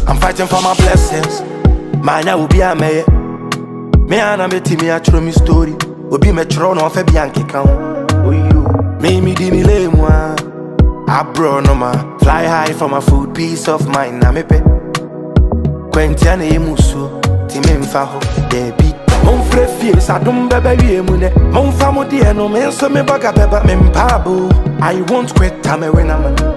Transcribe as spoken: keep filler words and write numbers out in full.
I'm fighting for my blessings. Mine will be a mayor. Me and I'm a me a true me story. Will be me throne off a bianchi count. Oh, you. Me, me, di me lay moi. I bro no ma. Fly high for my food, peace of mind. Na me pe. Quentiane musu. Timim faho. Debi. Mon frère fils, I don't baby mune. Mon family no me so me baga beba me mpabu. I won't quit time when I'm